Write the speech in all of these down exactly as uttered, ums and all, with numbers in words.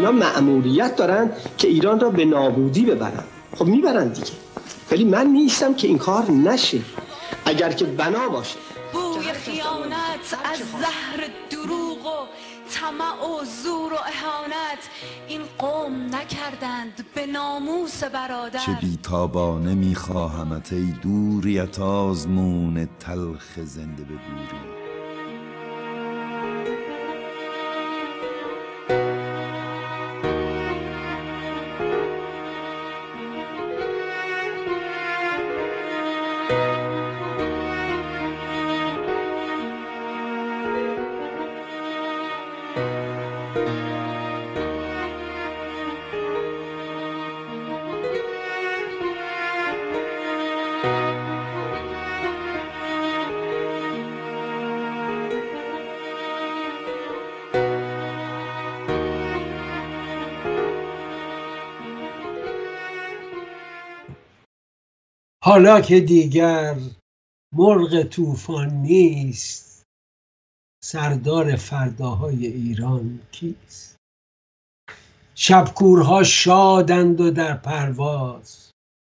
اینا مأموریت دارن که ایران را به نابودی ببرن. خب میبرن دیگه، ولی من نیستم که این کار نشه. اگر که بنا باشه بوی خیانت از زهر دروغ و طمع و زور و اهانت این قوم نکردند به ناموس برادر. چه بیتابانه میخواهمت ای دوریت آزمون تلخ زنده به گوری. حالا که دیگر مرغ طوفان نیست، سردار فرداهای ایران کیست؟ شبکورها شادند و در پرواز،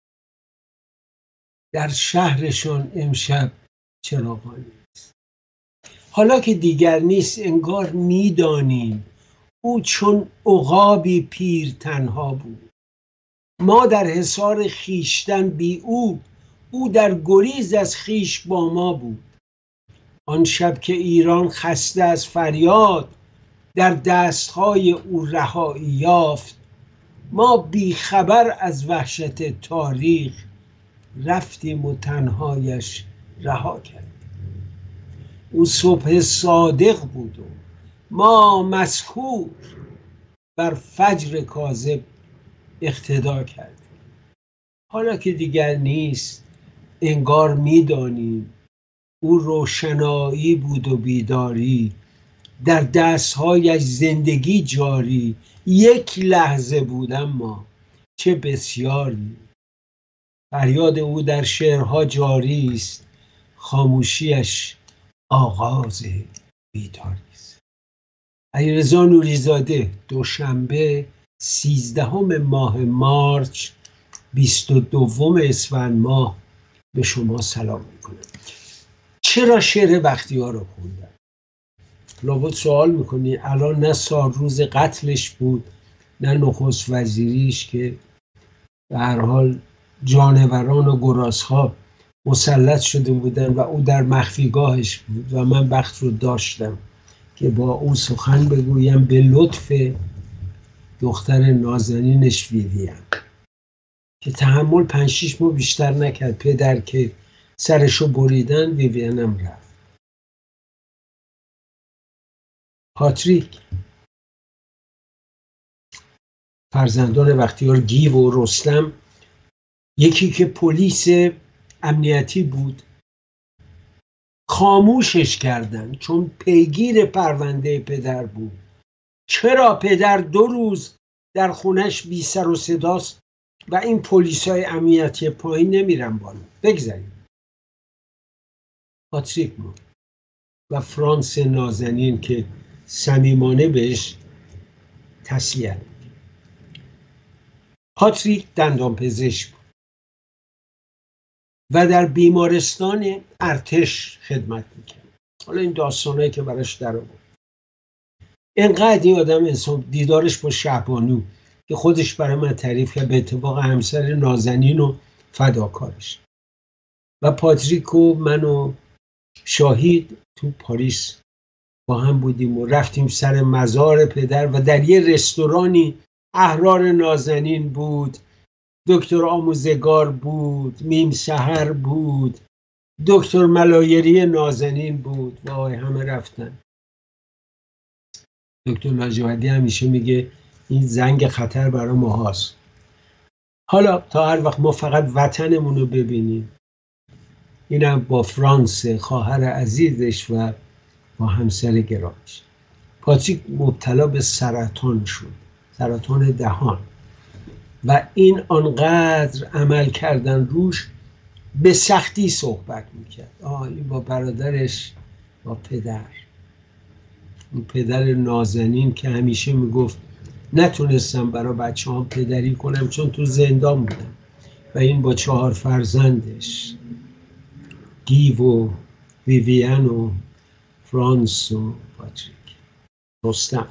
در شهرشان امشب چراغان نیست. حالا که دیگر نیست انگار میدانیم او چون عقابی پیر تنها بود. ما در حصار خیشتن بی او، او در گریز از خیش با ما بود. آن شب که ایران خسته از فریاد در دستهای او رهایی یافت، ما بی خبر از وحشت تاریخ رفتیم و تنهایش رها کردیم. او صبح صادق بود و ما مسحور بر فجر کاذب اقتدا کردیم. حالا که دیگر نیست انگار میدانیم او روشنایی بود و بیداری، در دستهایش زندگی جاری. یک لحظه بود اما چه بسیاری. فریاد او در شعرها جاری است، خاموشیش آغاز بیداری است. علیرضا نوری‌زاده، دوشنبه سیزدهم ماه مارچ، بیست و دوم اسفند ماه به شما سلام میکنم. چرا شعر بختیار رو خوندم؟ لابد سوال میکنی الان نه سال روز قتلش بود نه نخست وزیریش که به هر حال جانوران و گرازها مسلط شده بودن و او در مخفیگاهش بود و من بخت رو داشتم که با او سخن بگویم به لطف دختر نازنینش ویویان که تحمل پنج شیش ماه بیشتر نکرد. پدر که سرشو بریدن ویویانم رفت. پاتریک فرزندان بختیار، گیو و رستم، یکی که پلیس امنیتی بود خاموشش کردن چون پیگیر پرونده پدر بود. چرا پدر دو روز در خونش بی سر و صداست و این پلیسای امنیتی پایین نمیرن بالا؟ بگذاریم. پاتریک ما و فرانس نازنین که صمیمانه بهش تسلیت میگه. پاتریک دندان پزشک بود و در بیمارستان ارتش خدمت میکرد. حالا این داستانهایی که براش در آورد، اینقدر این آدم انسان دیدارش با شهبانو که خودش برای من تعریف کرد، به اتفاق همسر نازنین و فداکارش. و پاتریک و من و شاهید تو پاریس با هم بودیم و رفتیم سر مزار پدر و در یه رستورانی احرار نازنین بود، دکتر آموزگار بود، میم سحر بود، دکتر ملایری نازنین بود. وای همه رفتن. دکتر لاجوردی همیشه میگه این زنگ خطر برای ما هست. حالا تا هر وقت ما فقط وطنمون رو ببینیم. اینم با فرانس خواهر عزیزش و با همسر گرامیش. پاتریک مبتلا به سرطان شد، سرطان دهان، و این آنقدر عمل کردن روش به سختی صحبت میکرد. آه این با برادرش، با پدر، این پدر نازنین که همیشه میگفت نتونستم برای بچه هم پدری کنم چون تو زندان بودم و این با چهار فرزندش گیو و ویویان و فرانس و پاتریک رستم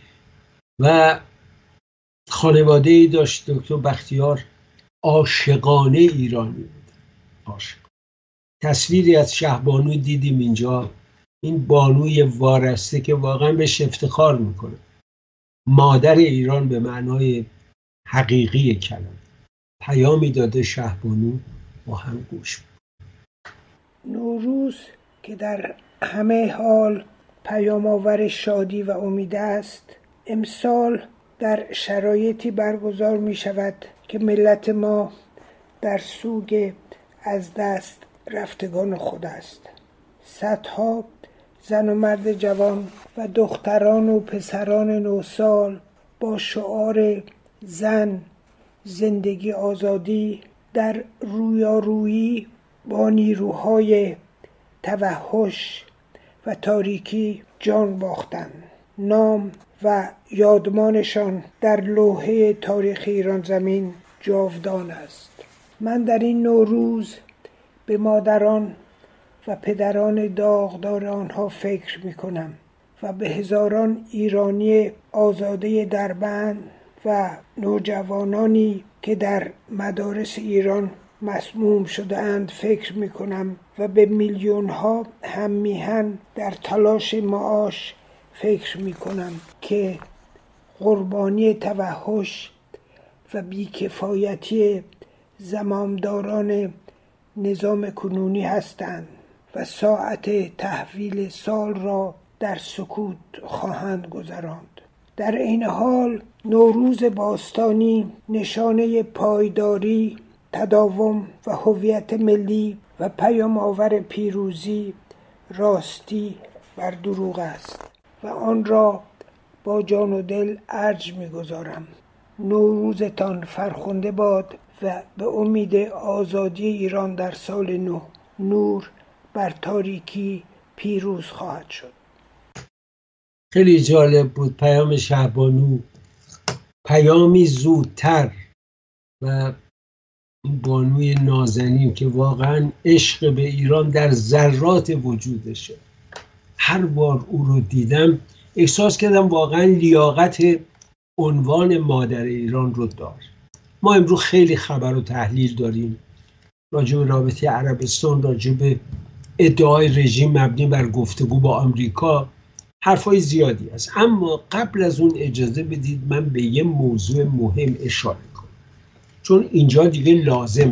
و خانواده ای داشت. دکتر بختیار عاشقانه ایرانی بود، عاشق. تصویری از شهبانو دیدیم اینجا، این بانوی وارسته که واقعا بهش افتخار میکنه، مادر ایران به معنای حقیقی کلمه. پیامی داده شهبانو، با هم گوش. نوروز که در همه حال پیام آور شادی و امید است، امسال در شرایطی برگزار می شود که ملت ما در سوگ از دست رفتگان خود است. صدها زن و مرد جوان و دختران و پسران نوسال با شعار زن، زندگی، آزادی در رویارویی با نیروهای توحش و تاریکی جان باختند. نام و یادمانشان در لوحه تاریخ ایران زمین جاودان است. من در این نوروز به مادران و پدران داغدار آنها فکر می کنم و به هزاران ایرانی آزاده دربند و نوجوانانی که در مدارس ایران مسموم شده اند فکر می کنم و به میلیون ها هم میهن در تلاش معاش فکر می کنم که قربانی توحش و بیکفایتی زمامداران نظام کنونی هستند و ساعت تحویل سال را در سکوت خواهند گذراند. در این حال نوروز باستانی نشانه پایداری، تداوم و هویت ملی و پیام آور پیروزی، راستی بر دروغ است و آن را با جان و دل ارج می‌گذارم. نوروزتان فرخنده باد و به امید آزادی ایران در سال نو، نور بر تاریکی پیروز خواهد شد. خیلی جالب بود پیام شهبانو، پیامی زودتر و این بانوی نازنین که واقعا عشق به ایران در ذرات وجودشه. هر بار او رو دیدم احساس کردم واقعا لیاقت عنوان مادر ایران رو دار. ما امروز خیلی خبر و تحلیل داریم راجع به رابطه عربستان، راجع به ادعای رژیم مبنی بر گفتگو با آمریکا، حرفای زیادی است. اما قبل از اون اجازه بدید من به یه موضوع مهم اشاره کنم، چون اینجا دیگه لازم.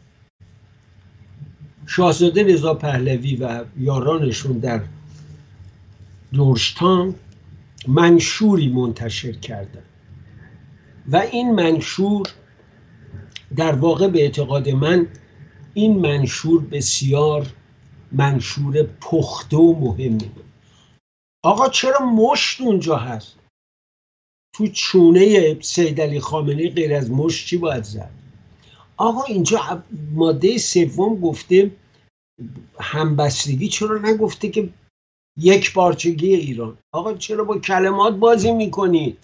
شاهزاده رضا پهلوی و یارانشون در جورجتاون منشوری منتشر کردن و این منشور در واقع به اعتقاد من این منشور بسیار منشور پخته و مهمی. آقا چرا مشت اونجا هست؟ تو چونه سید علی خامنه‌ای غیر از مشت چی باید زد؟ آقا اینجا ماده سوم گفته همبستگی، چرا نگفته که یک پارچگی ایران؟ آقا چرا با کلمات بازی میکنید؟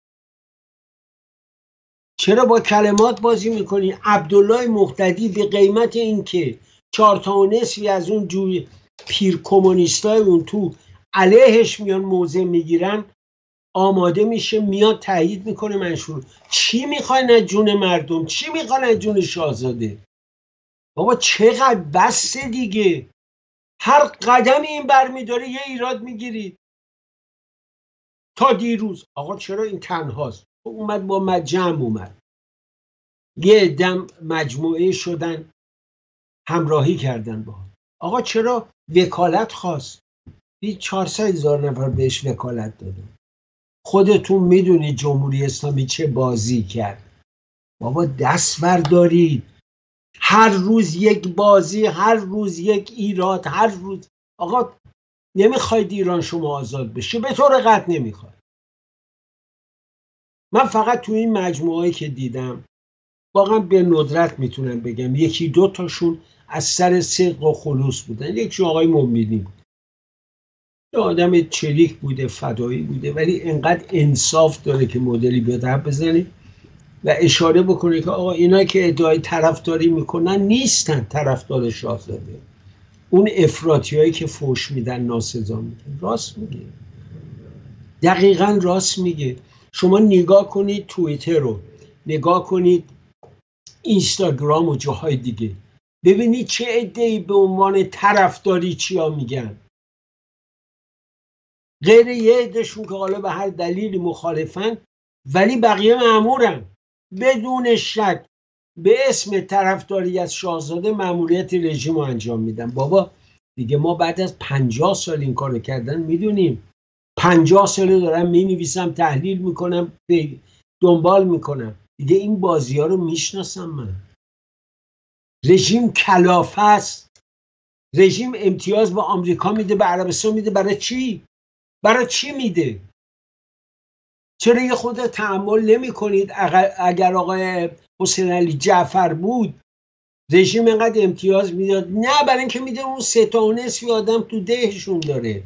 چرا با کلمات بازی میکنید؟ عبدالله مقتدی به قیمت این که چهار تا و نصفی از اون جوی پیر کمونیستای اون تو علیهش میان موضع میگیرن، آماده میشه میاد تایید میکنه منشور. چی میخواین از جون مردم؟ چی میخواین از جون شاهزاده؟ بابا چقدر بسه دیگه. هر قدمی این برمیداره یه ایراد میگیرید. تا دیروز آقا چرا این تنهاست؟ اومد با جمع اومد یه دم مجموعه شدن همراهی کردن با آقا چرا وکالت خواست؟ بی چهارصد هزار نفر بهش وکالت دادن. خودتون میدونید جمهوری اسلامی چه بازی کرد. بابا دست بردارید. هر روز یک بازی، هر روز یک ایراد، هر روز. آقا نمیخواید ایران شما آزاد بشه؟ به طور قطع نمیخواید. من فقط تو این مجموعه‌ای که دیدم واقعا به ندرت میتونم بگم یکی دو تاشون از سر صدق و خلوص بودن. یکیشون آقای مومنی بود یه آدم چلیک بوده، فدایی بوده، ولی انقدر انصاف داره که مدلی بیاد حرف بزنه و اشاره بکنه که آقا اینا که ادعای طرفداری میکنن نیستن طرفدار شاهزاده، اون افراطی هایی که فوش میدن ناسزا میگن. راست میگه، دقیقا راست میگه. شما نگاه کنید توییتر رو، نگاه کنید اینستاگرام و جاهای دیگه، ببینید چه عده‌ای به عنوان طرفداری چیا میگن، غیر یه عده‌شون که حالا به هر دلیلی مخالفن ولی بقیه مأمورن بدون شک به اسم طرفداری از شاهزاده مأموریت رژیم رو انجام میدن. بابا دیگه ما بعد از پنجاه سال این کارو کردن میدونیم، پنجاه ساله دارم مینویسم، تحلیل میکنم، دنبال میکنم، دیگه این بازی ها رو میشناسم من. رژیم کلافه است، رژیم امتیاز به آمریکا میده، به عربستان میده، برای چی؟ برای چی میده؟ چرا یه خود تحمل نمی کنید؟ اگر آقای حسین علی جعفر بود رژیم اینقدر امتیاز میداد؟ نه، برای اینکه میده اون سه تا و نصفی آدم تو دهشون داره.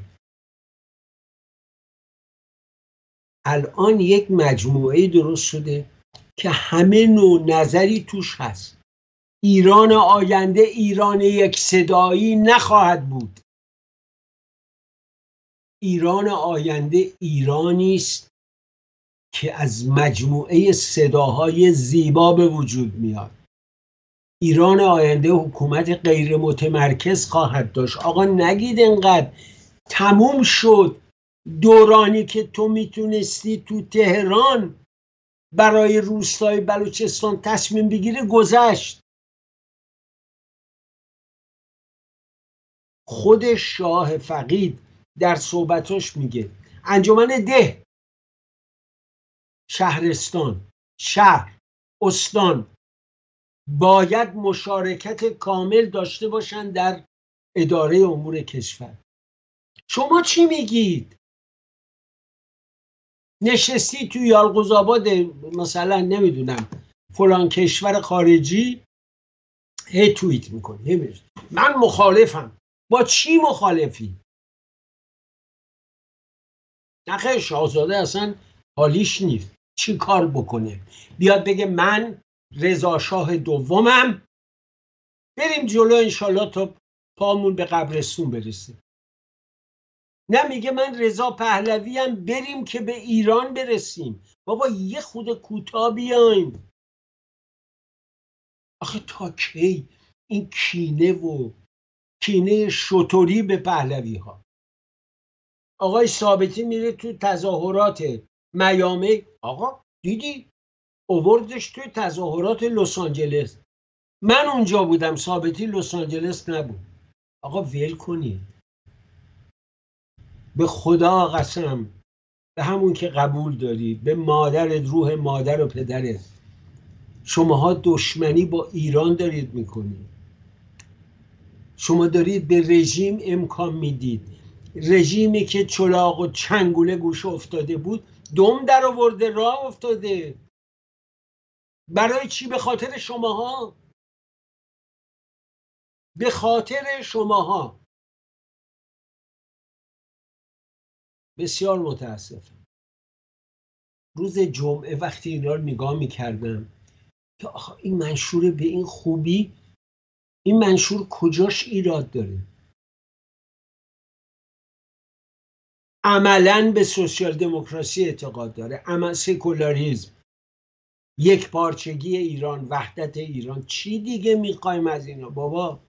الان یک مجموعه درست شده که همه نوع نظری توش هست. ایران آینده ایران یک صدایی نخواهد بود. ایران آینده ایرانی است که از مجموعه صداهای زیبا به وجود میاد. ایران آینده حکومت غیر متمرکز خواهد داشت. آقا نگید انقدر تموم شد دورانی که تو میتونستی تو تهران برای روستای بلوچستان تصمیم بگیری، گذشت. خود شاه فقید در صحبتاش میگه انجمن ده، شهرستان، شهر، استان باید مشارکت کامل داشته باشن در اداره امور کشور. شما چی میگید؟ نشستی تو یالقوز آباد مثلا نمیدونم فلان کشور خارجی، هی توییت میکنی، هی من مخالفم. با چی مخالفی؟ نخیر، شاهزاده اصلا حالیش نیست چی کار بکنه، بیاد بگه من رضا شاه دومم، بریم جلو انشالله تا پامون به قبرستون برسه. نه، میگه من رضا پهلویم، بریم که به ایران برسیم. بابا یه خود کوتاه بیایم. آخه تا کی این کینه و کینه شطوری به پهلوی ها؟ آقای ثابتی میره تو تظاهرات میامی، آقا دیدی اووردش توی تظاهرات لس آنجلس، من اونجا بودم، ثابتی لس آنجلس نبود. آقا ول کنید، به خدا قسم، به همون که قبول داری، به مادرت، روح مادر و پدرت، شماها دشمنی با ایران دارید میکنید. شما دارید به رژیم امکان میدید، رژیمی که چلاق و چنگوله گوش افتاده بود دم در آورده، راه افتاده. برای چی؟ به خاطر شماها، به خاطر شماها. بسیار متاسفم. روز جمعه وقتی اینا رو نگاه میکردم که آخه این منشور به این خوبی، این منشور کجاش ایراد داره؟ عملاً به سوسیال دموکراسی اعتقاد داره، عمل سکولاریسم، یک پارچگی ایران، وحدت ایران. چی دیگه میخوایم از اینا بابا؟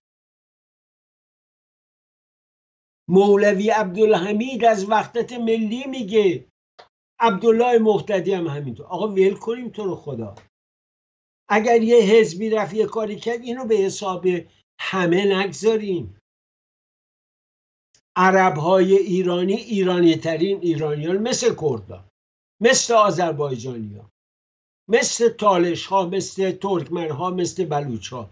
مولوی عبدالحمید از وحدت ملی میگه، عبدالله مهتدی هم همینطور. آقا ول کنیم تو رو خدا. اگر یه حزبی رفت یه کاری کرد اینو به حساب همه نگذاریم. عربهای ایرانی ایرانی ترین ایرانیان، مثل کردها، مثل آذربایجانی ها، مثل تالش ها، مثل ترکمن ها، مثل بلوچ ها.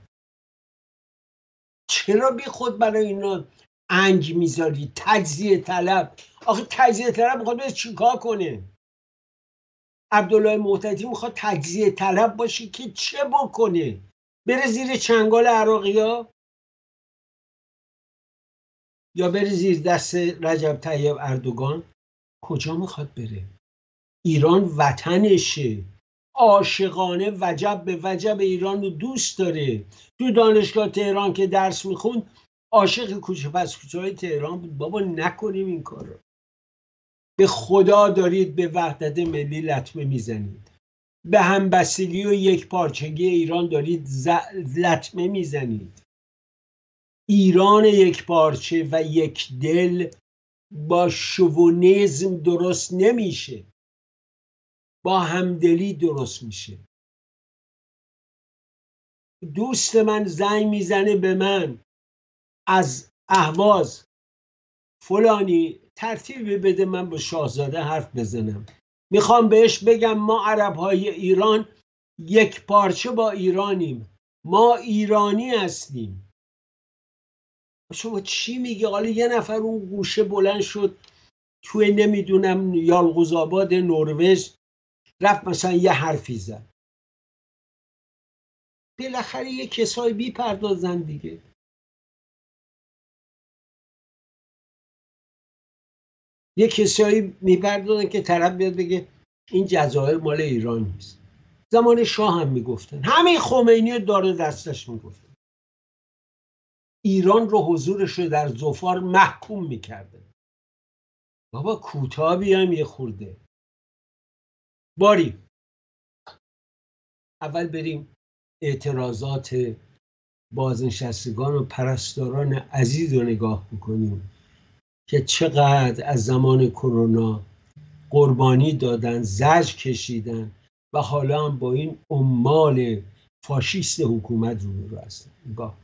چرا بی خود برای اینا انگ میذاری؟ تجزیه طلب. آخه تجزیه طلب میخواد بره چیکار کنه؟ عبدالله مهتدی میخواد تجزیه طلب باشه که چه بکنه؟ بره زیر چنگال عراقی ها؟ یا بره زیر دست رجب طیب اردوغان؟ کجا میخواد بره؟ ایران وطنشه، عاشقانه وجب به وجب ایران رو دوست داره. تو دانشگاه تهران که درس میخوند عاشق کوچه پس کوچه های تهران بود. بابا نکنیم این کار رو. به خدا دارید به وحدت ملی لطمه میزنید، به همبستگی و یک پارچگی ایران دارید ز... لطمه میزنید. ایران یک پارچه و یک دل با شوونیزم درست نمیشه، با همدلی درست میشه. دوست من زنگ میزنه به من از اهواز، فلانی ترتیب بده من با شاهزاده حرف بزنم، میخوام بهش بگم ما عربهای ایران یک پارچه با ایرانیم، ما ایرانی هستیم. شما چی میگه؟ حالا یه نفر اون گوشه بلند شد توی نمیدونم یالقوز آباد نروژ رفت مثلا یه حرفی زد. بالاخره یه کسایی بی پردازن دیگه. یه کسایی میپردازن که طرف بیاد بگه این جزایر مال ایران نیست. زمان شاه هم میگفتن، همین خمینی داره دستش میگفتن ایران رو حضورش رو در ظفار محکوم میکرده. بابا کوتاه بیایم یه خورده. باری اول بریم اعتراضات بازنشستگان و پرستاران عزیز رو نگاه بکنیم که چقدر از زمان کرونا قربانی دادن، زجر کشیدن و حالا هم با این عمال فاشیست حکومت روبرو هستن. نگاه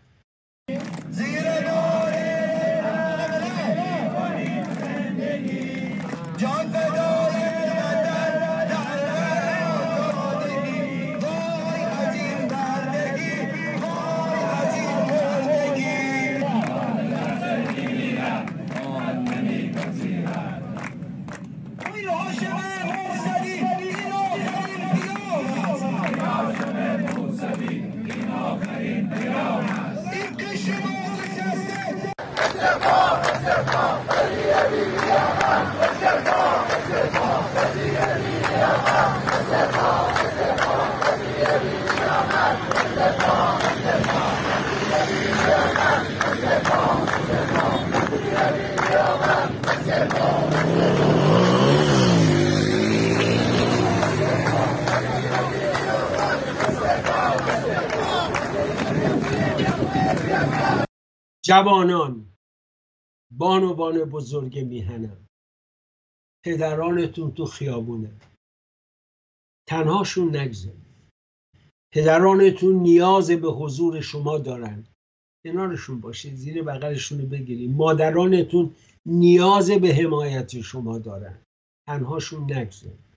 جوانان، بانوان بزرگ میهنم، پدرانتون تو خیابونه، تنهاشون نگذارید. پدرانتون نیاز به حضور شما دارن، کنارشون باشید، زیر بغلشون رو بگیرید. مادرانتون نیاز به حمایت شما دارن، تنهاشون نگذارید.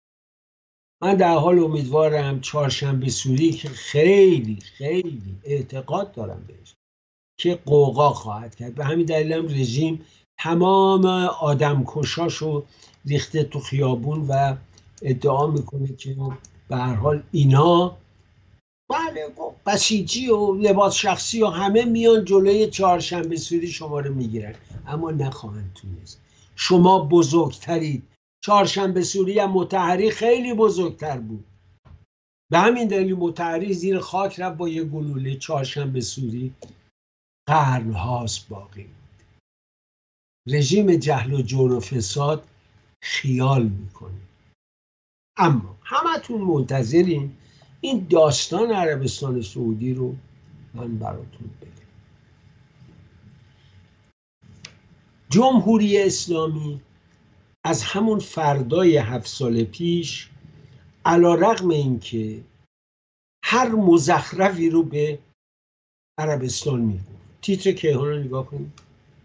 من در حال امیدوارم چهارشنبه سوری که خیلی خیلی اعتقاد دارم بهش که قوقا خواهد کرد. به همین دلیل هم رژیم تمام آدم کشاشو ریخته تو خیابون و ادعا میکنه که به هر حال اینا بله بسیجی و لباس شخصی و همه میان جلوی چهارشنبه سوری شما رو میگیرن، اما نخواهند تونست. شما بزرگترید. چهارشنبه سوری هم مطهری خیلی بزرگتر بود. به همین دلیل مطهری زیر خاک رفت با یه گلوله. چهارشنبه سوری قرن هاست باقی. رژیم جهل و جور و فساد خیال میکنه. اما همتون منتظرین این داستان عربستان سعودی رو من براتون بگم. جمهوری اسلامی از همون فردای هفت سال پیش علیرغم اینکه هر مزخرفی رو به عربستان میگفت. تیتر کیهان رو نگاه کنید.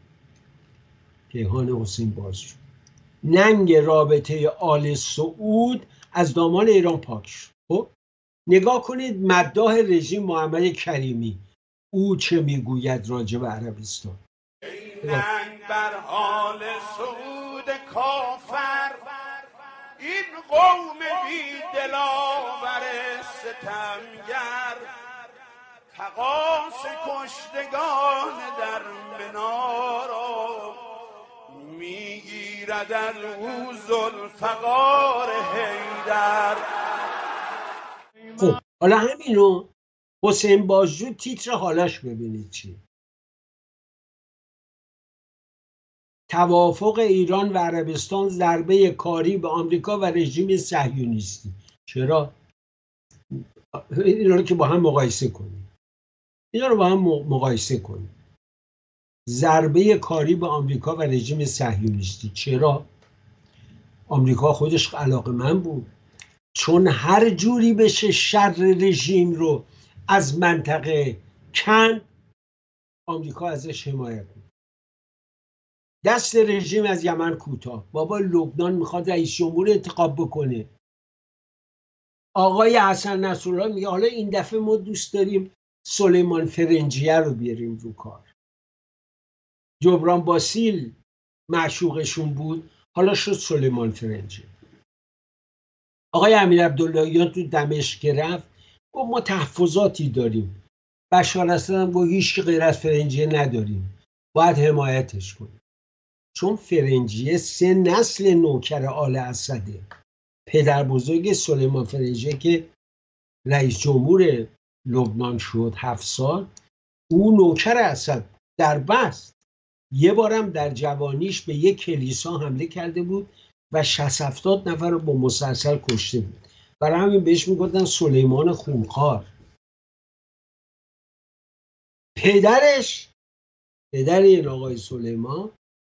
کیهان حسین بازجو. ننگ رابطه آل سعود از دامان ایران پاک شد. خب نگاه کنید مداح رژیم محمد کریمی او چه میگوید راجع به عربستان. ننگ بر حال سعود کافر، این قوم بی دلاور ستمگر، تقاص کشتگان در منار گیرد از او ذوالفقار حیدر. خب حالا همینو حسین بازجو تیتر حالاش ببینید چی. توافق ایران و عربستان ضربه کاری به آمریکا و رژیم صهیونیستی. چرا؟ اینا رو که با هم مقایسه کنیم. اینا رو با هم مقایسه کنیم. ضربه کاری به آمریکا و رژیم صهیونیستی. چرا؟ آمریکا خودش علاقه‌مند بود، چون هر جوری بشه شر رژیم رو از منطقه کند، آمریکا ازش حمایت بود. دست رژیم از یمن کوتاه. بابا لبنان میخواد رئیس جمهور انتخاب بکنه. آقای حسن نصرالله میگه حالا این دفعه ما دوست داریم سلیمان فرنجیه رو بیاریم رو کار. جبران باسیل معشوقشون بود، حالا شد سلیمان فرنجیه. آقای امیر عبداللهیان تو دمشق که رفت گفت ما تحفظاتی داریم. بشار اسد هم گفت هیچ غیر از فرنجیه نداریم، باید حمایتش کنیم. چون فرنجیه سه نسل نوکر آل اسده. پدر بزرگ سلیمان فرنجیه که رئیس جمهور لبنان شد هفت سال، او نوکر اسد در بست. یه بارم در جوانیش به یک کلیسا حمله کرده بود و شصت هفتاد نفر رو با مسلسل کشته بود. برای همین بهش میگفتن سلیمان خونخوار. پدرش پدر این آقای سلیمان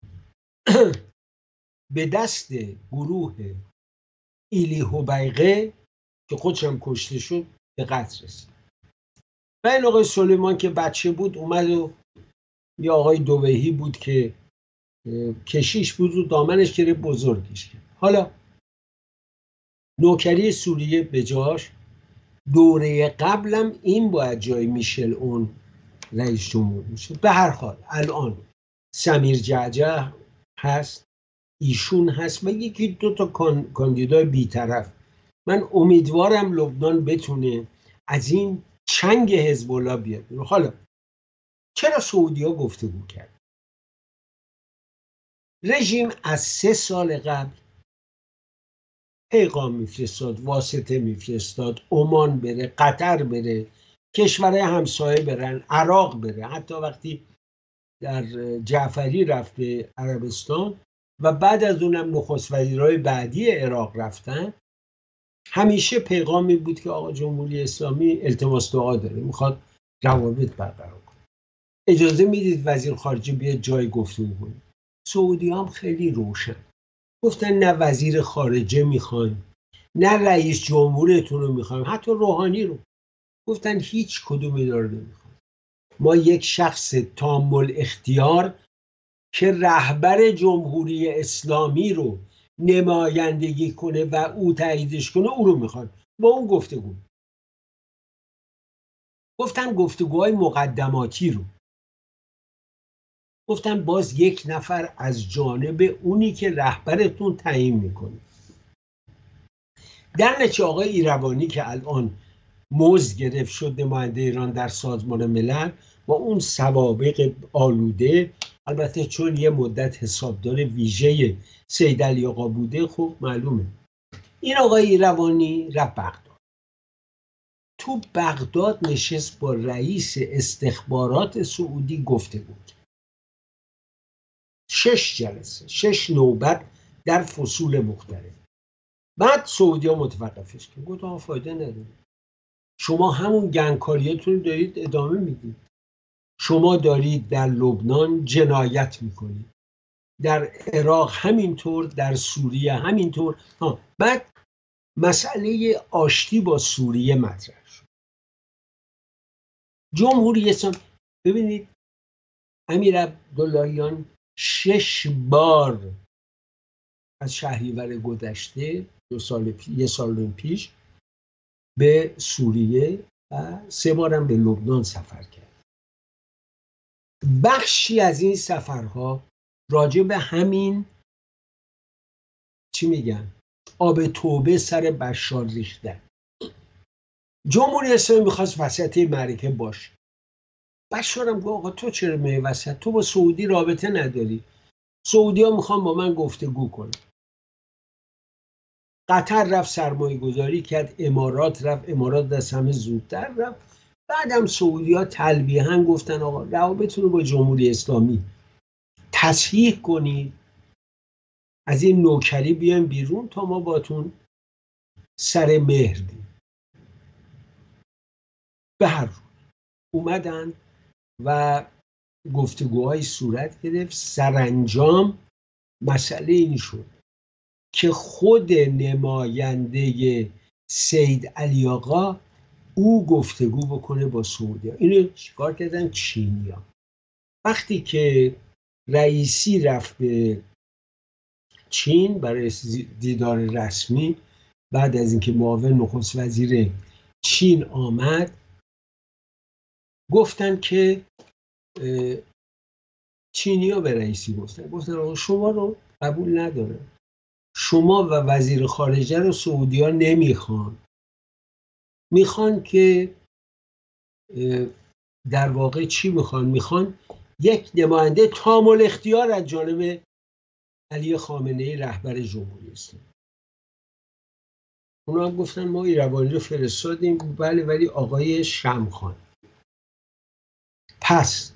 به دست گروه ایلی هبیقه که خودش هم کشته شد به قتل رسید. و این آقای سلیمان که بچه بود اومد و یه آقای دوبهی بود که کشیش بود و دامنش گرفت بزرگش کرد. حالا نوکری سوریه به جاش، دوره قبلم این باید جای میشل اون رئیس جمهور میشه. به هر حال الان سمیر جعجع هست، ایشون هست و یکی دو تا کاندیدای بی‌طرف. من امیدوارم لبنان بتونه از این چنگ حزب الله بیاد. حالا چرا سعودی‌ها گفتگو کرد؟ رژیم از سه سال قبل پیغام میفرستاد، واسطه میفرستاد، عمان بره، قطر بره، کشورهای همسایه برن، عراق بره. حتی وقتی در جعفری رفت به عربستان و بعد از اونم نخست وزیرای بعدی عراق رفتن، همیشه پیغامی بود که آقا جمهوری اسلامی التماس دعا داره، میخواد روابط برقرار کنه. اجازه میدید وزیر خارجه بیاد جای گفتگو کنه؟ سعودی هم خیلی روشن گفتن نه وزیر خارجه میخوایم، نه رئیس جمهورتون رو میخوایم، حتی روحانی رو گفتن هیچ کدوم اداره نمیخوایم. ما یک شخص تام الاختیار که رهبر جمهوری اسلامی رو نمایندگی کنه و او تاییدش کنه او رو میخوایم. با اون گفتگو گفتن گفتگوهای مقدماتی رو گفتن باز یک نفر از جانب اونی که رهبرتون تعیین میکنه. در نتیجه آقای ایروانی که الان مزد گرفت شد نماینده ایران در سازمان ملل با اون سوابق آلوده، البته چون یه مدت حسابدار ویژه سید علی آقا بوده، خب معلومه. این آقای ایروانی رفت بغداد. تو بغداد نشست با رئیس استخبارات سعودی گفتگو کرد. شش جلسه، شش نوبت در فصول مختلف. بعد سعودی ها متوقفش کرد. گفت آقا فایده نداره، شما همون گنگکاریتون رو دارید ادامه میدید. شما دارید در لبنان جنایت میکنید، در عراق همینطور، در سوریه همینطور. ها. بعد مسئله آشتی با سوریه مطرح شد. جمهوری اسلامی، ببینید امیر عبداللهیان شش بار از شهریور گذشته دو سال پی، یه سال پیش به سوریه و سه بارم به لبنان سفر کرد. بخشی از این سفرها راجع به همین چی میگن آب توبه سر بشار ریختن. جمهوری اسلامی میخواست وسط معرکه باشه. بشارم گفت آقا تو چرا می وسط؟ تو با سعودی رابطه نداری، سعودی ها میخوان با من گفتگو کنن. قطر رفت سرمایه گذاری کرد، امارات رفت، امارات دست همه زودتر رفت. بعدم سعودی ها تلویحاً گفتن آقا روابطتون رو با جمهوری اسلامی تصحیح کنید، از این نوکری بیایم بیرون تا ما باتون سر مهر دیم. به هر روی اومدن و گفتگوهای صورت گرفت. سرانجام مسئله این شد که خود نماینده سید علی آقا او گفتگو بکنه با سعودی ها. اینو چیکار کردن چینی ها؟ وقتی که رئیسی رفت به چین برای دیدار رسمی، بعد از اینکه معاون نخست وزیر چین آمد، گفتن که چینی ها به رئیسی گفتن گفتن شما رو قبول نداره، شما و وزیر خارجه رو سعودی ها نمیخوان، میخوان که در واقع چی میخوان؟ میخوان یک نماینده تام الاختیار از جانب علی خامنه ای رهبر جمهوری اسلامی. اونا هم گفتن ما ایروانی رو فرستادیم، بله، ولی آقای شمخان. پس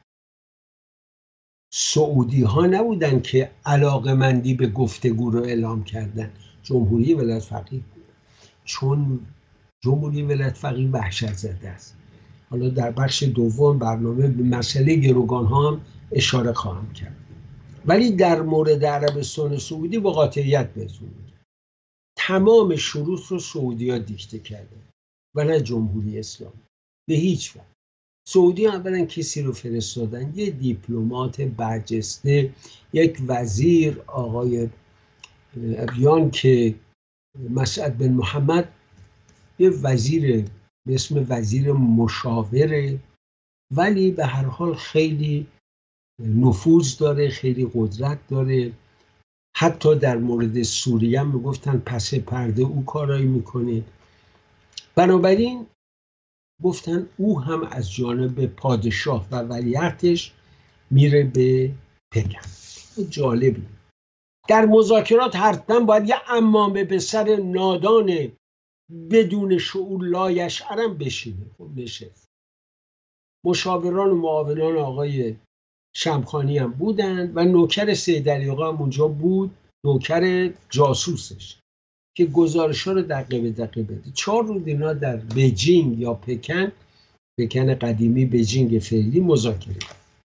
سعودی ها نبودن که علاقمندی به گفتگو رو اعلام کردن، جمهوری ولایت فقیه بود، چون جمهوری ولایت فقیه وحشت زده است. حالا در بخش دوم برنامه به مسئله گروگان ها هم اشاره خواهم کرد، ولی در مورد عربستان سعودی با قاطعیت بهتون میگم تمام شروط رو سعودی ها دیکته کردن و نه جمهوری اسلامی. به هیچ وجه. سعودی ها اولا کسی رو فرستادن، یه دیپلمات برجسته، یک وزیر آقای ابیان که مسعد بن محمد، یه وزیر به اسم وزیر مشاوره، ولی به هر حال خیلی نفوذ داره، خیلی قدرت داره. حتی در مورد سوریه هم میگفتن پس پرده او کارایی میکنه. بنابراین گفتن او هم از جانب پادشاه و ولیعهدش میره به پکن. جالبی در مذاکرات حتما باید یه عمامه به سر نادان بدون شعور لایشعرم بشینه. خب نشست. مشاوران و معاونان آقای شمخانی هم بودن و نوکر سید علی آقا هم اونجا بود، نوکر جاسوسش که گزارش ها رو دقیقه به دقیقه بده. چهار روز اینا در بیجینگ یا پکن، پکن قدیمی بیجینگ فعلی، مذاکره.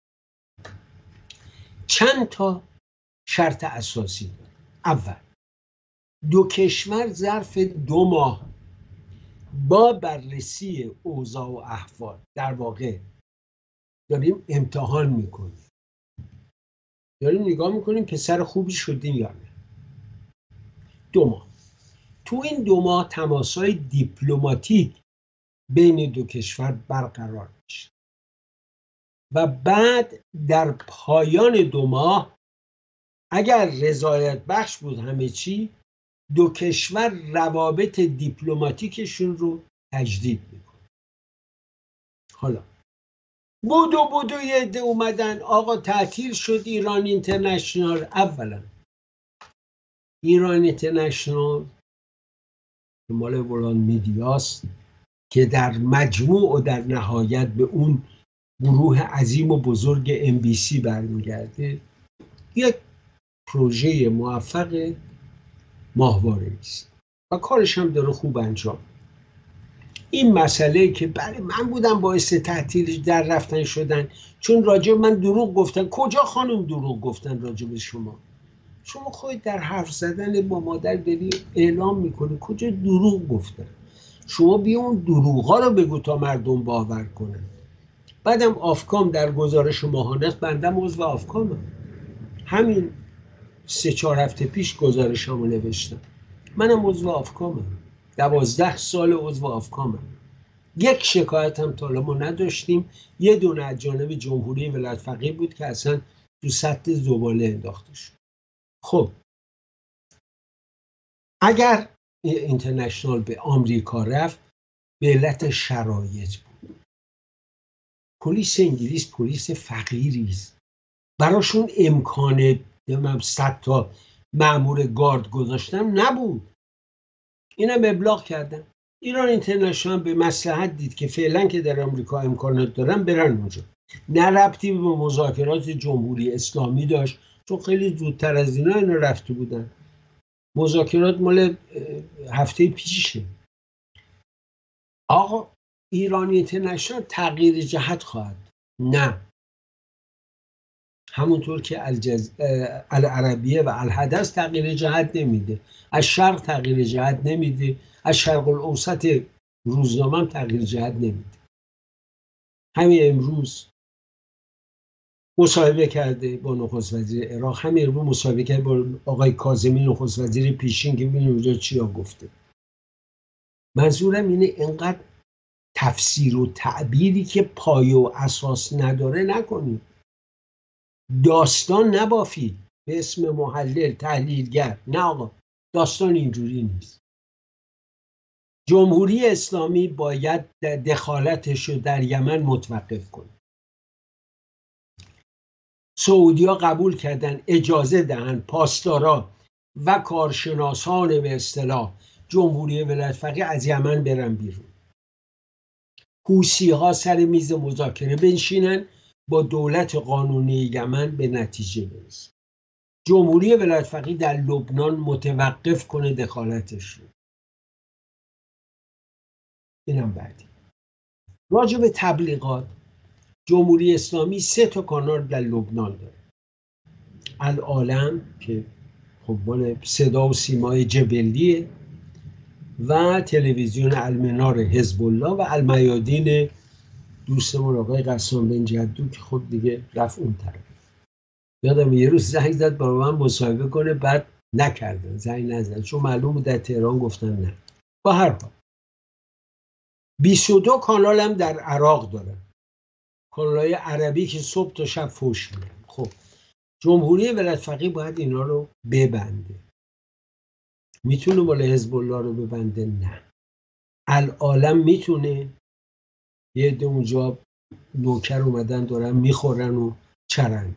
چند تا شرط اساسی داره. اول، دو کشور ظرف دو ماه با بررسی اوضاع و احوال، در واقع داریم امتحان میکنیم، داریم نگاه میکنیم پسر خوبی شدیم یا نه. دو ماه. تو این دو ماه تماس‌های دیپلماتیک بین دو کشور برقرار میشه و بعد در پایان دو ماه اگر رضایت بخش بود همه چی، دو کشور روابط دیپلماتیکشون رو تجدید میکنه. حالا بودو بودو یه عده اومدن آقا تعطیل شد ایران اینترنشنال. اولا ایران اینترنشنال مال وران میدیاست که در مجموع و در نهایت به اون گروه عظیم و بزرگ ام بی سی برمیگرده. یک پروژه موفق ماهواره است و کارش هم داره خوب انجام. این مسئله که بله من بودم باعث تعطیلش در رفتن شدن چون راجع من دروغ گفتن. کجا خانم دروغ گفتن راجع به شما؟ شما خودت در حرف زدن با مادر داری اعلام میکنی کجا دروغ گفتن. شما بیا اون دروغا رو بگو تا مردم باور کنن. بعدم آفکام در گزارش ماهانه بندم عضو آفکامم، همین سه چهار هفته پیش گزارشامو نوشتم. منم عضو آفکامم، دوازده سال عضو آفکامم. یک شکایت هم تا الان ما نداشتیم. یه دونه از جانب جمهوری ولایت فقیه بود که اصلا تو سطح زباله انداخته شد. خب اگر اینترنشنال به آمریکا رفت به علت شرایط بود. پلیس انگلیس پلیس فقیری است. براشون امکان نمیدونم صد تا مأمور گارد گذاشتن نبود. اینم ابلاغ کردن. ایران اینترنشنال به مصلحت دید که فعلا که در آمریکا امکانات دارن برن اونجا. نه ربطی به مذاکرات جمهوری اسلامی داشت، چون خیلی زودتر از اینا اینا رفته بودن. مذاکرات مال هفته پیشه. آقا ایران اینترنشنال تغییر جهت خواهد؟ نه. همونطور که الجز... العربیه و الحدث تغییر جهت نمیده، از شرق تغییر جهت نمیده، از شرق الاوسط روزنامه هم تغییر جهت نمیده. همین امروز مصاحبه کرده با نخست وزیر عراق، همین امروز مصاحبه کرده با آقای کاظمی نخست وزیر پیشین که ببینیم اونجا چیا گفته. منظورم اینه اینقدر تفسیر و تعبیری که پایه و اساس نداره نکنید. داستان نبافید به اسم محلل تحلیلگر. نه آقا، داستان اینجوری نیست. جمهوری اسلامی باید دخالتش رو در یمن متوقف کنه. سعودیا قبول کردن اجازه دهن پاسدارا و کارشناسان به اصطلاح جمهوری ولایت فقیه از یمن برن بیرون. حوثی ها سر میز مذاکره بنشینن، با دولت قانونی یمن به نتیجه برسه. جمهوری ولایت فقیه در لبنان متوقف کنه دخالتش رو. اینم بعدی. راجع به تبلیغات، جمهوری اسلامی سه تا کانال در لبنان داره. العالم که خب مال صدا و سیمای جبلیه و تلویزیون المنار حزب الله و المیادین دوستمون آقای قسام بن جدو که خب دیگه رفت اون طرف. یادم یه روز زنگ زد با من مصاحبه کنه، بعد نکردن، زنگ نزدن چون معلوم بود در تهران گفتن نه. با هر حال بیست و دو کانال هم در عراق داره، کانال‌های عربی که صبح تا شب فوش میدن. خب جمهوری ولایت فقیه باید اینا رو ببنده. میتونه مال حزب الله رو ببنده؟ نه. العالم میتونه. یه عده اونجا نوکر اومدن دارن میخورن و چرن.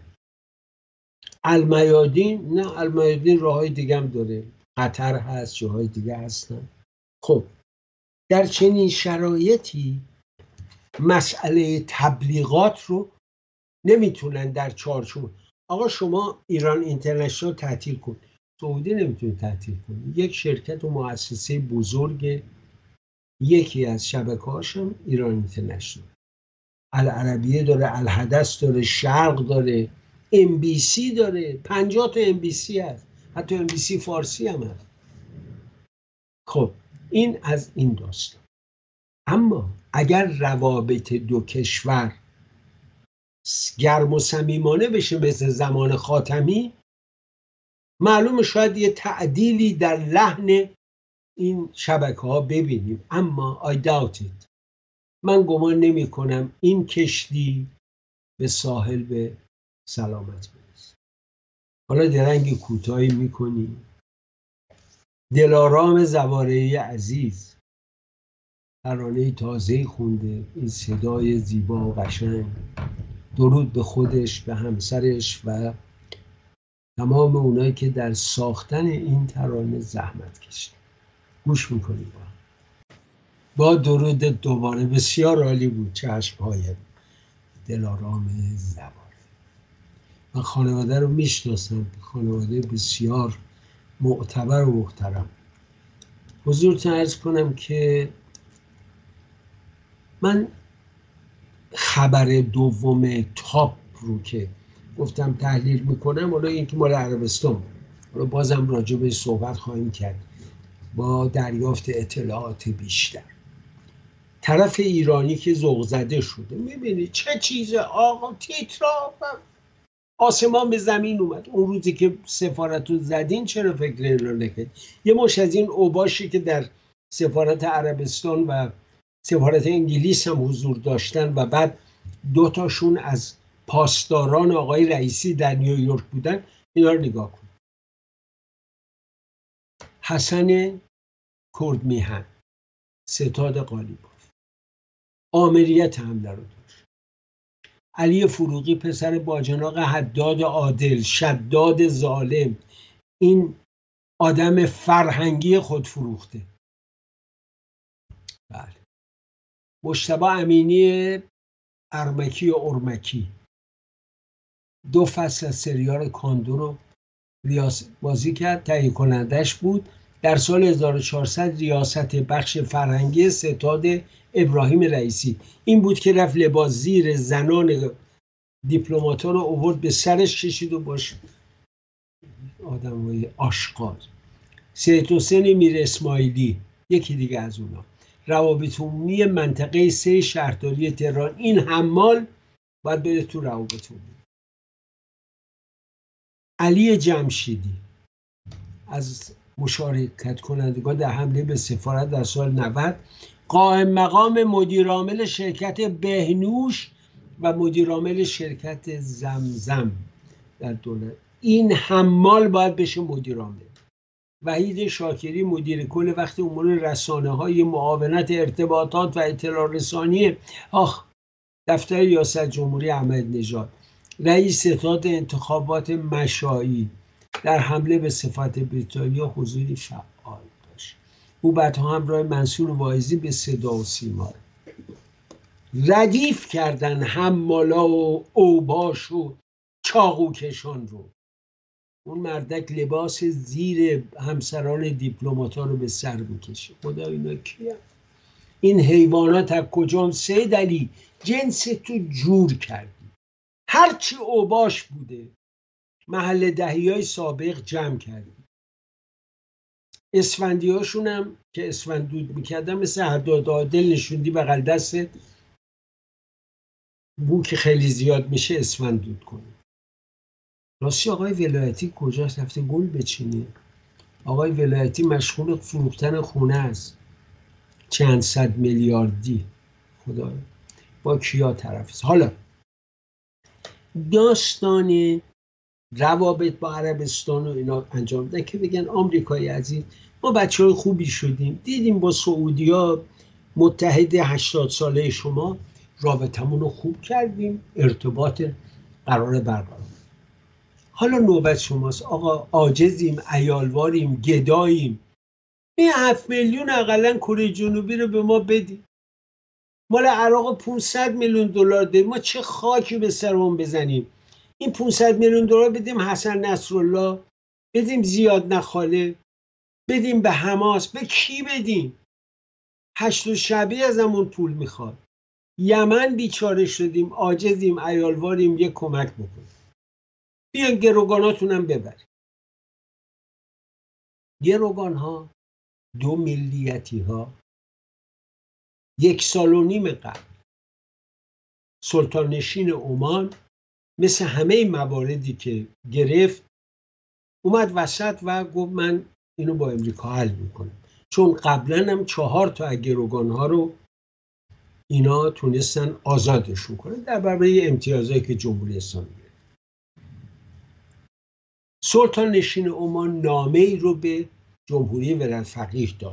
المیادین نه، المیادین راههای دیگه هم داره، قطر هست، جاهای دیگه هستن. خب در چنین شرایطی مسئله تبلیغات رو نمیتونن در چارچوب. آقا شما ایران اینترنشنال تعطیل کن، سعودی نمیتونه تعطیل کنه. یک شرکت و مؤسسه بزرگ، یکی از شبکه‌هاش هم ایران اینترنشنال، العربیه داره، الحدث داره، شرق داره، ام بی سی داره، پنجاه تا ام بی سی هست، حتی ام بی سی فارسی هم هست. خب این از این داستان. اما اگر روابط دو کشور گرم و صمیمانه بشه مثل زمان خاتمی، معلومه شاید یه تعدیلی در لحن این شبکه ها ببینیم، اما I doubt it. من گمان نمی کنم این کشتی به ساحل به سلامت برسه. حالا درنگ کوتاهی میکنیم. دلارام زوارعی عزیز ترانه تازه خونده، این صدای زیبا و قشنگ. درود به خودش، به همسرش و تمام اونایی که در ساختن این ترانه زحمت کشیدن. گوش میکنیم با با درود دوباره. بسیار عالی بود. چشم‌های دلارام زوارعی. من خانواده رو میشناسم، خانواده بسیار معتبر و محترم. حضورتون عرض کنم که من خبر دوم تاپ رو که گفتم تحلیل میکنم، حالا این که مال عربستان، حالا بازم راجع به صحبت خواهیم کرد با دریافت اطلاعات بیشتر. طرف ایرانی که ذوق زده شده، میبینی چه چیزه آقا، تیترا آسمان به زمین اومد. اون روزی که سفارت رو زدین چرا فکر اینا نکرد؟ یه مش از این اوباشی که در سفارت عربستان و سفارت انگلیس هم حضور داشتن و بعد دوتاشون از پاسداران آقای رئیسی در نیویورک بودن، اینا رو نگاه کن. حسن کردمیهن، ستاد قالیباف، آمریت حمله رو داشت. علی فروغی پسر باجناق حداد عادل، شداد ظالم، این آدم فرهنگی خودفروخته. بله. مجتبی امینی ارمکی و ارمکی دو فصل از سریال کاندو رو ریاست بازی کرد، تهیه کنندش بود. در سال هزار و چهارصد ریاست بخش فرهنگی ستاد ابراهیم رئیسی. این بود که رفت لباس زیر زنان دیپلمات‌ها رو آورد به سرش کشید و باش آدمای آشغال. سید حسین میر اسماعیلی یکی دیگه از اونا، روابط عمومی منطقه سه شهرداری تهران. این حمال باید بره تو روابط عمومی. علی جمشیدی از مشارکت کنندگان در حمله به سفارت در سال نود، قائم مقام مدیرعامل شرکت بهنوش و مدیرعامل شرکت زمزم در دولت. این حمال باید بشه مدیرعامل. وحید شاکری مدیر کل وقت امور رسانه های معاونت ارتباطات و اطلاع رسانی آخ دفتر ریاست جمهوری احمدی نژاد. رئیس ستاد انتخابات مشایی در حمله به سفارت بریتانیا حضوری فعال داشت. او بعدها همراه منصور واعظی به صدا و سیما ردیف کردن حمالا و اوباش و چاقو کشان رو. اون مردک لباس زیر همسران دیپلمات‌ها رو به سر میکشه. خدا اینا کیه؟ این حیوانات از کجام؟ سید علی جنس تو جور کردی. هرچی اوباش بوده محل دهی‌های سابق جمع کردی. اسفندی هاشون هم که اسفندود میکردن مثل حداد عادل نشوندی بغل دست بو که خیلی زیاد میشه اسفندود کنی. راستی آقای ولایتی کجاست؟ رفته گل بچینه؟ آقای ولایتی مشغول فروختن خونه است، چند صد میلیاردی. خدا با کیا طرف است؟ حالا داستان روابط با عربستان و اینا انجام دادن که بگن آمریکایی عزیز ما بچه های خوبی شدیم، دیدیم با سعودیا متحد هشتاد ساله شما رابطمون رو خوب کردیم، ارتباط قرار برقرار. حالا نوبت شماست آقا، عاجزیم، عیالواریم، گداییم، این هفت میلیون اقلا کره جنوبی رو به ما بدیم. مال عراق پانصد میلیون دلار ده، ما چه خاکی به سرمون بزنیم؟ این پانصد میلیون دلار بدیم حسن نصرالله، بدیم زیاد نخاله، بدیم به حماس. به کی بدیم؟ هشت شعبی ازمون پول میخواد. یمن بیچاره شدیم، عاجزیم، عیالواریم، یک کمک بکنیم. بیان گروگاناتونم ببریم. گروگان ها، دو ملیتی ها، یک سال و نیم قبل سلطان نشین عمان مثل همه این مواردی که گرفت اومد وسط و گفت من اینو با امریکا حل میکنم، چون قبلا هم چهار تا از گروگان ها رو اینا تونستن آزادشون کنن در برابر امتیازایی که جمهوری اسلامی گرفت. سلطان نشین عمان نامه ای رو به جمهوری ولایت فقیه داد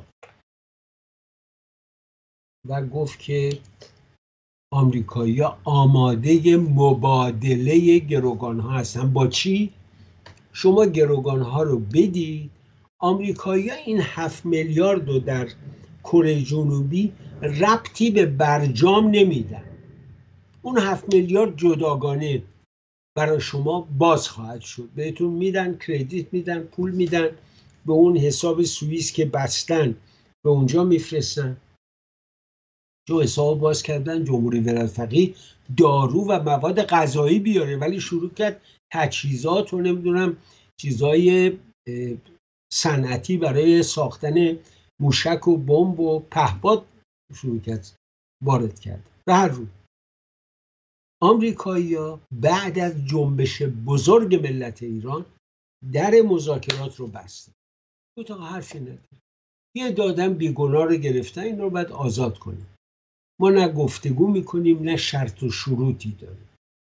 و گفت که آمریکایی‌ها آماده مبادله گروگان ها هستن. با چی؟ شما گروگان ها رو بدید، آمریکایی‌ها این هفت میلیارد رو در کره جنوبی ربطی به برجام نمیدن، اون هفت میلیارد جداگانه برای شما باز خواهد شد، بهتون میدن، کردیت میدن، پول میدن، به اون حساب سوئیس که بستن به اونجا میفرستن. جو حساب باز کردن جمهوری ولایت فقیه دارو و مواد غذایی بیاره، ولی شروع کرد تجهیزات و نمیدونم چیزای صنعتی برای ساختن موشک و بمب و پهپاد شروع کرد وارد کرد. به هر روی آمریکایی‌ها بعد از جنبش بزرگ ملت ایران در مذاکرات رو بستن. دو تا حرفی نداره. یه دادن بیگناه رو گرفتن، این رو باید آزاد کنیم. ما نه گفتگو میکنیم نه شرط و شروطی داریم.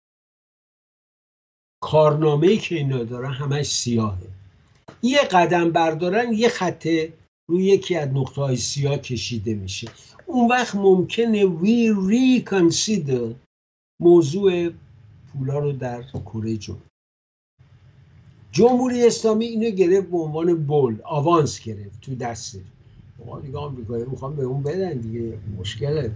کارنامه‌ای که اینا دارن همش سیاهه. یه قدم بردارن یه خطه روی یکی از نقطه‌های سیاه کشیده میشه. اون وقت ممکنه we reconsider موضوع پولا رو در کره جنوبی. جمهوری اسلامی اینو گرفت به عنوان بول، آوانس گرفت تو دستش. آقا دیگه آمریکایی میخوام به اون بدن دیگه، مشکله.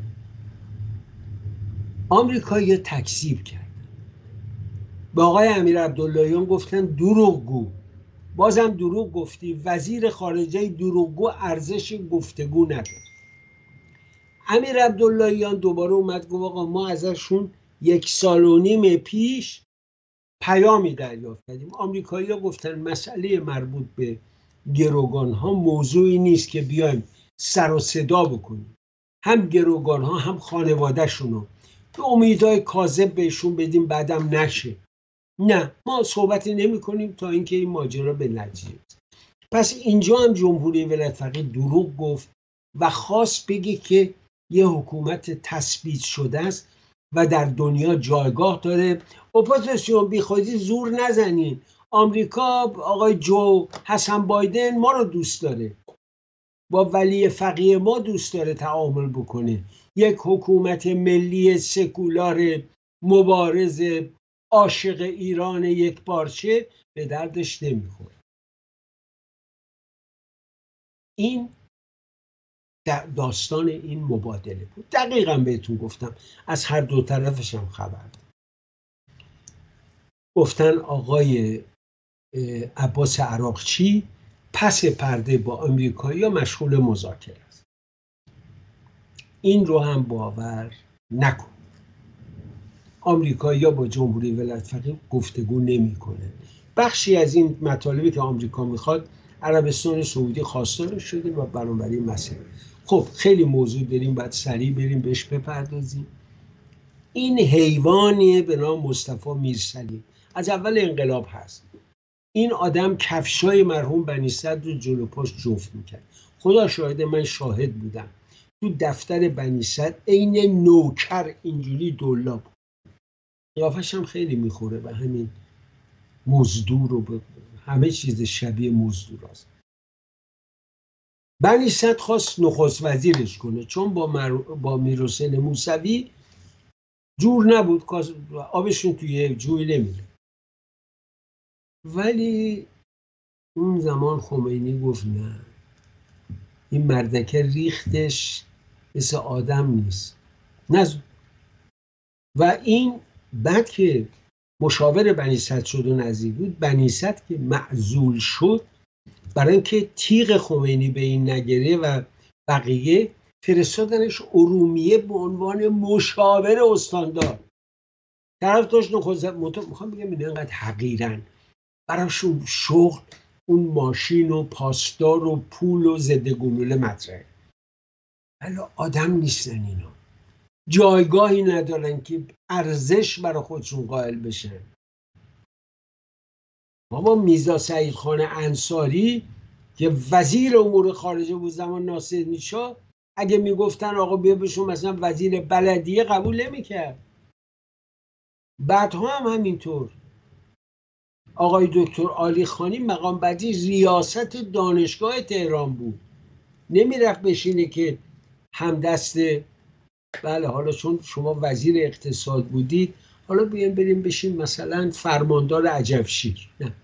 آمریکایی تکذیب کردن، به آقای امیر عبداللهیان گفتن دروغگو. بازم دروغ گفتی، وزیر خارجه دروغگو ارزش گفتگو نداره. امیر عبداللهیان دوباره اومد گفت آقا ما ازشون یک سال و نیم پیش پیامی دریافت کردیم. آمریکایی‌ها گفتن مسئله مربوط به گروگان‌ها موضوعی نیست که بیایم سر و صدا بکنیم، هم گروگان‌ها هم خانواده‌شونو به امیدهای کاذب بهشون بدیم بعدم نشه. نه، ما صحبتی نمی کنیم تا اینکه این ماجرا به نتیجه. پس اینجا هم جمهوری ولایت فقیه دروغ گفت و خواست بگه که یه حکومت تثبیت شده است و در دنیا جایگاه داره. اپوزیسیون بی خودی زور نزنین، آمریکا آقای جو حسن بایدن ما رو دوست داره، با ولی فقیه ما دوست داره تعامل بکنه. یک حکومت ملی سکولار مبارز عاشق ایران یک پارچه به دردش نمیخوره. این داستان این مبادله بود. دقیقا بهتون گفتم، از هر دو طرفش هم خبر گفتن آقای عباس عراقچی پس پرده با آمریکایی‌ها مشغول مذاکره است. این رو هم باور نکن. آمریکایی‌ها با جمهوری ولایت فقیه گفتگو نمی‌کنه. بخشی از این مطالبی که آمریکا میخواد عربستان سعودی خواستارش شده و بنابراین مسئله. خب خیلی موضوع داریم، باید سریع بریم بهش بپردازیم. این حیوانیه به نام مصطفی میرسلیم، از اول انقلاب هست. این آدم کفشای مرحوم بنی صدر رو جلو پاش جفت میکرد. خدا شاهد، من شاهد بودم. تو دفتر بنی صدر عین نوکر اینجوری دولا بود. قیافش هم خیلی میخوره به همین مزدور و به همه چیز شبیه مزدور هست. بنی صدر خواست نخست وزیرش کنه چون با, مر... با میرحسین موسوی جور نبود، آبشون توی جوی نمیره. ولی اون زمان خمینی گفت نه، این مردکه ریختش مثل آدم نیست، نزد. و این بعد که مشاور بنی صدر شد و نزدیک بود، بنی صدر که معزول شد برای اینکه تیغ خمینی به این نگره و بقیه، فرستادنش ارومیه به عنوان مشاور استاندار. طرف داشت نخست میخوام بگم این انقدر حقیرن، براشون شغل اون ماشین و پاسدار و پول و ضد گلوله مطرحه. ولی آدم نیستن اینا، جایگاهی ندارن که ارزش برای خودشون قائل بشن. بابا میرزا سعید خان انصاری که وزیر امور خارجه بود زمان ناصرالدین شاه، اگه میگفتن آقا بیا بشون مثلا وزیر بلدیه قبول نمیکرد. بعدها هم همینطور. آقای دکتر عالی خانی مقام بعدی ریاست دانشگاه تهران بود، نمیرفت بشینه که همدست بله حالا چون شما وزیر اقتصاد بودید حالا بیایم بریم بشین مثلا فرماندار عجبشیر. نه،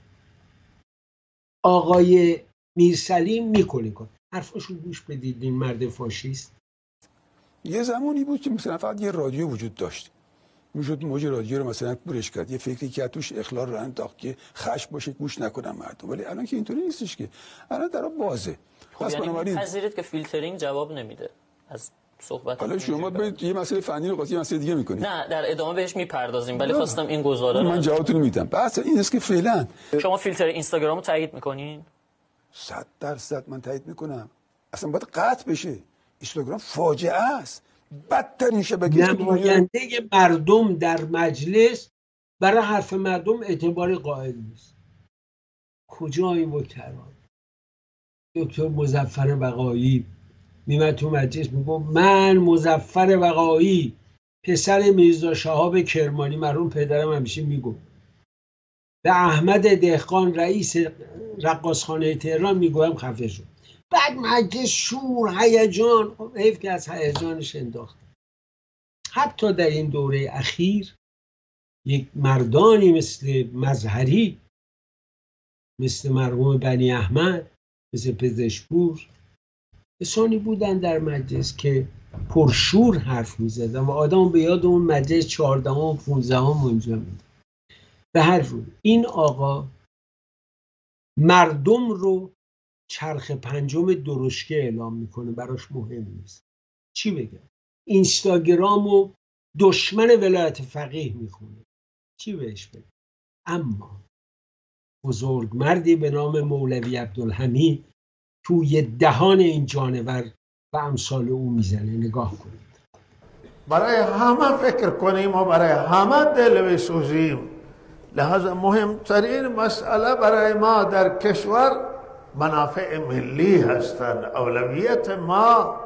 آقای میرسلیم میکنه کن حرفاشو گوش بدید. این مرد فاشیست یه زمانی بود که مثلا فقط یه رادیو وجود داشت، میشد موج رادیو رو مثلا برش کرد، یه فکری که توش اخلال رو انداخت که خشم باشه گوش نکنن مردم. ولی الان که اینطوری نیستش که، الان درا بازه. خب یعنی پذیرید که فیلترینگ جواب نمیده از صحبت. حالا شما باید یه مسئله فنی رو قاطی یه مسئله دیگه میکنید. نه در ادامه بهش میپردازیم، ولی خواستم این گزاره رو من جوابتون رو میدم. بحث این است که فعلا شما فیلتر اینستاگرام رو تایید میکنین؟ صد درصد من تایید میکنم. اصلا باید قطع بشه. اینستاگرام فاجعه است، بدترین شبکه نماینده مردم در مجلس برای حرف مردم اعتبار قائل نیست. کجا این وکران؟ دکتر مظفر بقایی میمد تو مجلس میگفت من مظفر بقایی پسر میرزا شهاب کرمانی، مرحوم پدرم همیشه میگفت، به احمد دهقان رئیس رقاصخانه تهران میگویم خفه شد. بعد مجلس شور هیجان، حیف که از هیجانش انداخت. حتی در این دوره اخیر یک مردانی مثل مظهری، مثل مرحوم بنی احمد، مثل پزشکپور، کسانی بودن در مجلس که پرشور حرف می‌زدن و آدم به یاد اون مجلس چهاردهم و پانزدهم اونجا میاد. به هر روی این آقا مردم رو چرخ پنجم درشکه اعلام میکنه، براش مهم نیست. چی بگم؟ اینستاگرام و دشمن ولایت فقیه میخونه، چی بهش بگم؟ اما بزرگ مردی به نام مولوی عبدالحمید توی دهان این جانور و امثال او میزنه. نگاه کنید. برای همه فکر کنیم و برای همه دل بسوزیم. لحاظا مهمترین مسئله برای ما در کشور منافع ملی هستند. اولویت ما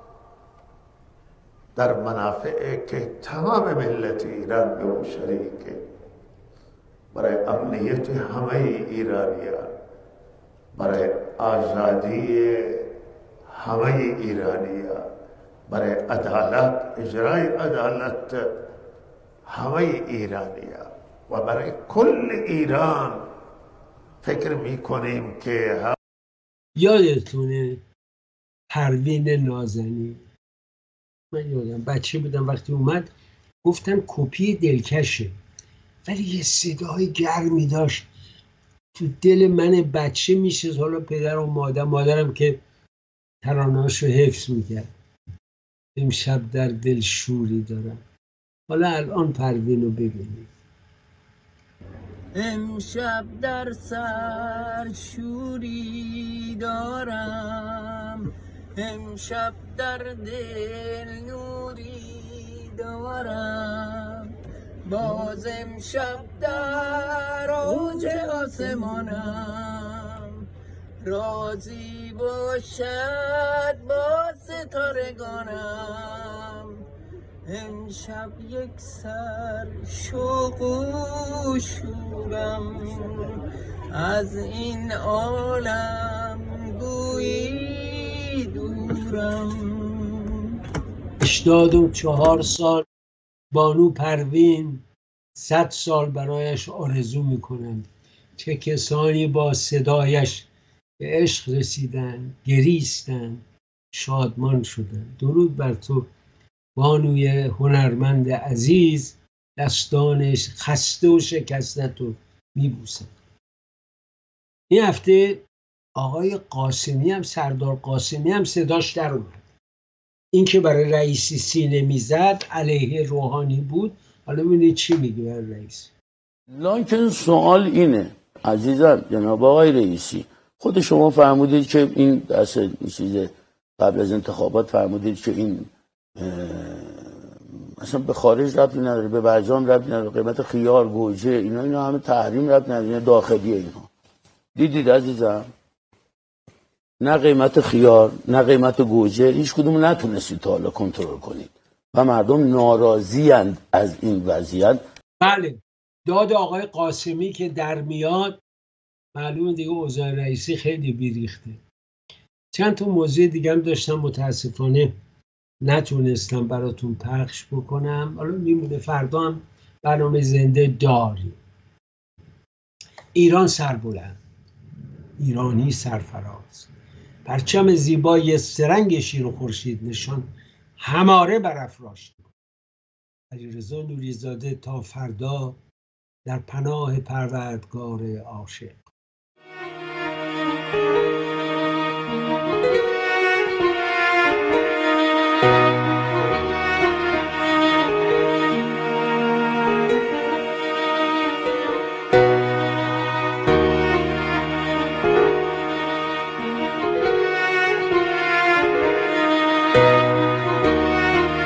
در منافع که تمام ملت ایران به اون شریکه، برای امنیت همه ایرانیان، برای آزادی همه ایرانیان، برای عدالت، اجرای عدالت همه ایرانیان و برای کل ایران فکر میکنیم که هم... یادتونه پروین نازنین؟ من یادم بچه بودم وقتی اومد گفتن کپی دلکشه، ولی یه صدای گرمی داشت تو دل من بچه میشه. حالا پدر و مادر، مادرم که ترانه‌اشو حفظ میکرد. امشب در دل شوری دارم. حالا الان پروین رو ببینید. امشب در سر شوری دارم، امشب در دل نوری دارم، باز امشب در اوج آسمانم، راضی باشد با ستارگانم. امشب یک سر شوق و شورم، از این عالم گویی دورم. هشتاد و چهار سال بانو پروین، صد سال برایش آرزو میکنم. چه کسانی با صدایش به عشق رسیدن، گریستن، شادمان شدن. درود بر تو بانوی هنرمند عزیز، دستانش خسته و شکسته تو میبوسم. این هفته آقای قاسمی هم، سردار قاسمی هم صداش در اومد. این که برای رئیسی سینه میزد، علیه روحانی بود. حالا ببینید چی میگه برای رئیس. لکن سوال اینه عزیزان، جناب آقای رئیسی، خود شما فرمودید که این دست این چیز قبل از انتخابات فرمودید که این اصلا به خارج ربطی نداره، به برجام ربطی نداره، قیمت خیار، گوجه، اینا اینا همه تحریم ربطی نداره، اینا داخلیه. اینا دیدید عزیزم؟ نه قیمت خیار نه قیمت گوجه هیچ کدوم نتونستید تا حالا کنترل کنید و مردم ناراضی اند از این وضعیت. بله، داد آقای قاسمی که در میاد معلومه دیگه اوضاع رئیسی خیلی بیریخته. چند تا موضوع دیگه هم داشتم، متاسفانه نتونستم براتون پخش بکنم. حالا میمونه فردا هم برنامه زنده داریم. ایران سربلند، ایرانی سرفراز، پرچم زیبای سرنگ شیر و خورشید نشان هماره برافراشت. علیرضا نوری‌زاده تا فردا در پناه پروردگار عاشق.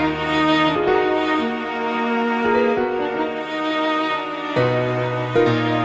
Thank you.